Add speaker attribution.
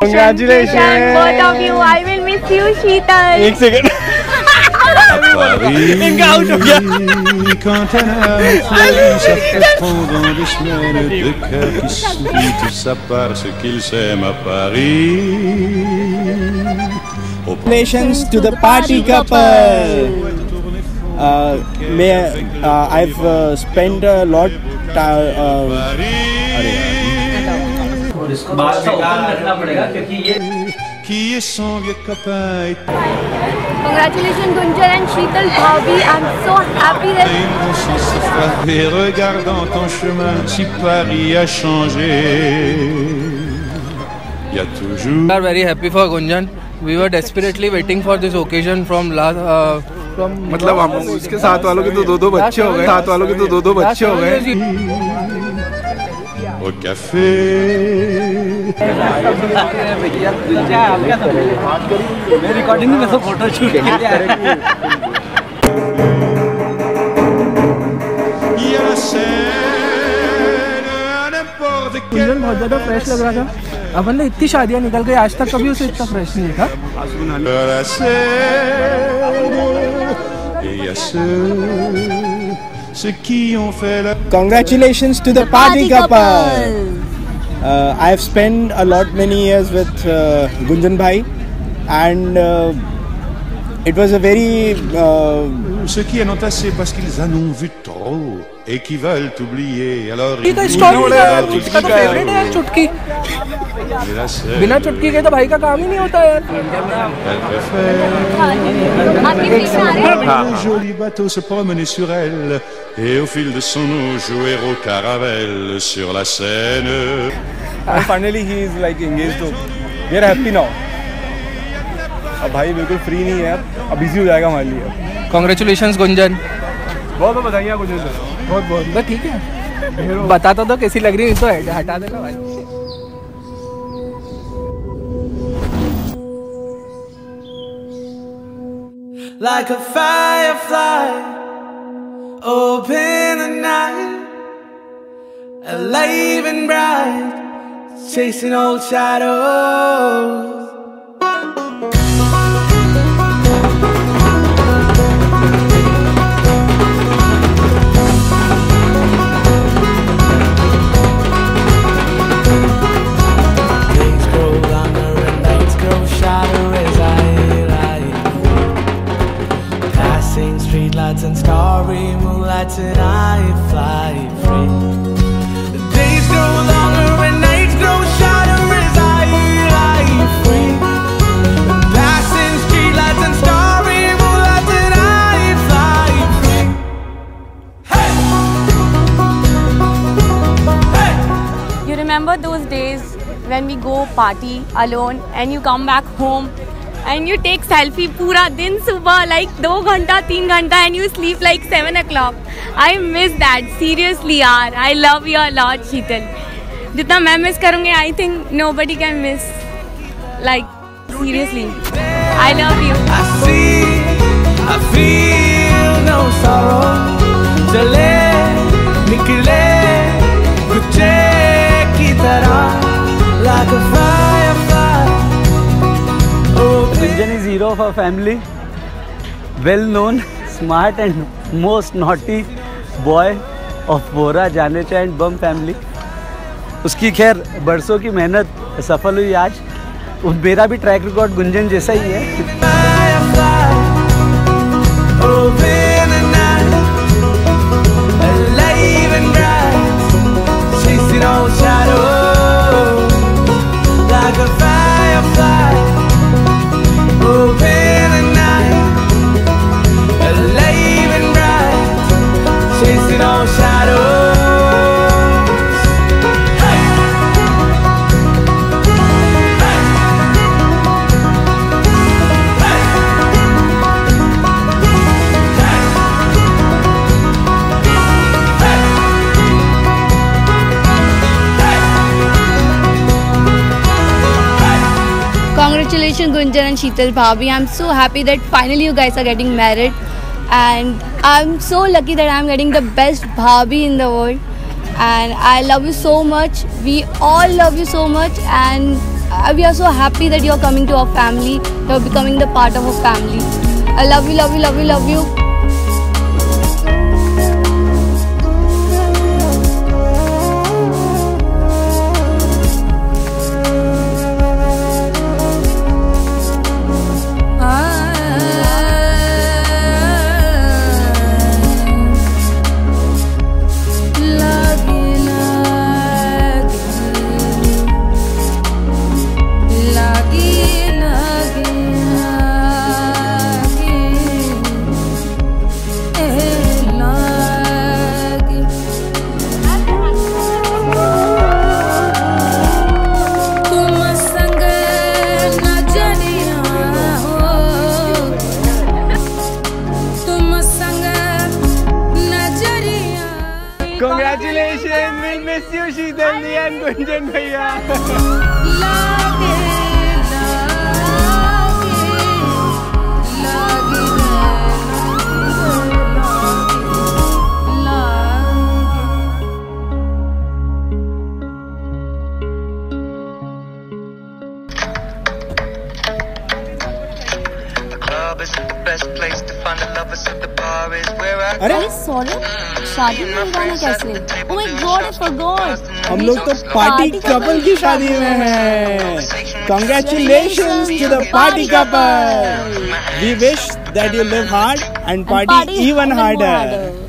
Speaker 1: Congratulations both of you. I will miss you, Sheetal.
Speaker 2: एक second इनका out हो गया
Speaker 3: Quand elle ça fait pendant des semaines de cœur qui sourit tout ça parce qu'ils s'aiment à Paris.
Speaker 2: Congratulations to the party couple. I've spent a lot
Speaker 3: Qui est son vieux copain.
Speaker 1: Congratulations Gunjan and Sheetal Bhabhi. I'm so happy that
Speaker 3: Et regarde dans ton chemin si Paris a changé. Il y a toujours.
Speaker 4: We are very happy for Gunjan. We were desperately waiting for this occasion from last.
Speaker 2: मतलब हम उसके साथ वालों के तो दो बच्चे हो गए
Speaker 3: Au café.
Speaker 4: मैं रिकॉर्डिंग में सब फोटो शूट किया गुंजन बहुत ज्यादा फ्रेश लग रहा था। अपन ने इतनी शादियां निकल गई, आज तक कभी उसे इतना फ्रेश नहीं देखा।
Speaker 2: Congratulations to the party couple. I have spent a lot many years with Gunjan bhai, and it was a very.
Speaker 3: Ceux qui en ont assez parce qu'ils en ont vu trop et qui veulent oublier. Alors.
Speaker 4: चुटकी का favourite है यार, चुटकी। बिना चुटकी के तो भाई का काम ही नहीं होता यार।
Speaker 3: Un joli bateau se promenait sur elle et au fil de son eau jouer au caravelle sur la Seine.
Speaker 2: And finally he is like engaged to. We are happy now. अब भाई बिल्कुल फ्री नहीं है, अब busy हो जाएगा हमारे लिए।
Speaker 4: Congratulations गुंजन।
Speaker 2: बहुत बधाइयाँ गुंजन सर। बहुत
Speaker 4: बस ठीक है, बताता तो कैसी लग रही है, तो हटा देना भाई।
Speaker 5: Like a firefly, open the night, alive and bright, chasing old shadows. Days grow longer and nights grow shorter as I lie. Passing streetlights and starry moonlights and I fly free. The days grow longer and nights grow shorter as I lie free. Passing streetlights and starry moonlights and I fly free. Hey! Hey!
Speaker 1: you remember those days when we go party alone and you come back home and you take selfie पूरा दिन सुबह like 2 घंटा 3 घंटा and you sleep like 7 o'clock. I miss that seriously यार. I love you a lot Sheetal. जितना मैं miss करूँगी I think nobody can miss like seriously. I love you.
Speaker 5: I see, I feel no sorrow. चले निकले गुच्छे की तरह like a firefly.
Speaker 6: Gunjan is hero of our family, well known, smart and most naughty boy of Bora, Janecha and Bum family. उसकी खैर बरसों की मेहनत सफल हुई आज। मेरा भी ट्रैक रिकॉर्ड गुंजन जैसा ही है।
Speaker 1: Congratulations Gunjan and Sheetal Bhabhi. I'm so happy that finally you guys are getting married and I'm so lucky that I'm getting the best Bhabhi in the world and I love you so much. We all love you so much and We are so happy that you're coming to our family. You're becoming the part of our family. I love you, love you, love you, love you.
Speaker 2: Congratulations, we'll miss you, Sheetalji and Gunjan bhaiya.
Speaker 1: अरे सौरभ शादी में गाना कैसे? Oh my God, I forgot.
Speaker 2: हम लोग तो party couple की शादी में हैं. Congratulations to the party couple. We wish that you live hard and party even harder.